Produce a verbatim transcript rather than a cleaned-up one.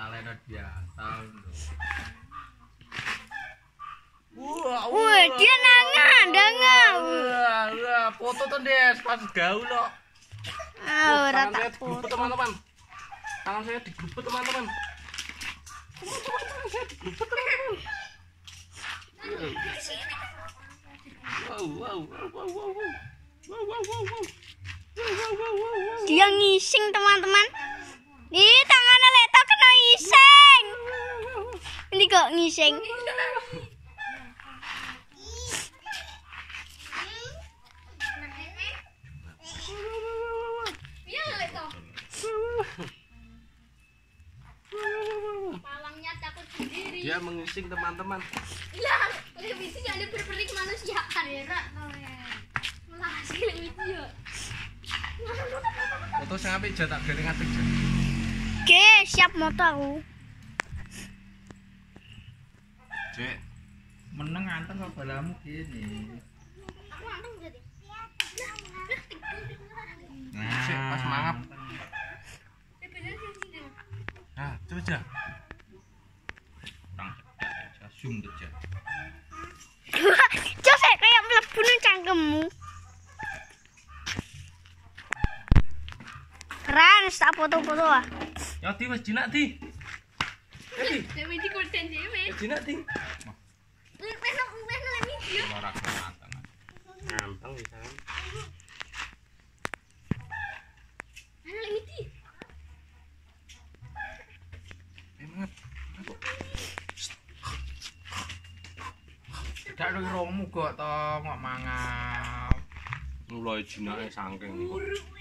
talenta biasa. Wah, wah, dia nangah, nangah. Wah, wah, foto tuh deh pas gaul loh. Ah, ora Tangan saya tak digubet foto. teman-teman. Tangan saya digubet teman-teman. Tangan saya digubet teman-teman. Wow, wow, wow, wow, wow, wow. Wow, wow, wow, wow. Wow, wow, wow, wow, wow. Dia ngising, teman-teman. Ih, tangannya Leto kena ngising. Ini kok ngising. Pawangnya takut sendiri. Dia mengising teman-teman. Iya, televisi gak ada berperik kemanusiaan ya, Kak. Malah hasil video. Foto sing apik aja tak gene ngadeg. Oke, siap moto aku. Cek, Meneng anteng kok balamu gini. Aku anteng jadi. cek pas mangap. Eh, bener sih sih. Nah, coba aja. Kurang cedak aja, zoom aja. Coba kayak mlebu nang cangkemmu. Keren, tak foto-foto ah. Ya di wis jinak di. Ya di. Dewi di konten dewe. Ya jinak di. Wes wes nang video. Ora anteng. Nganteng bisa. Ana lek miti. Emang Dak romu kok to ngok mangap. mulai jinake saking.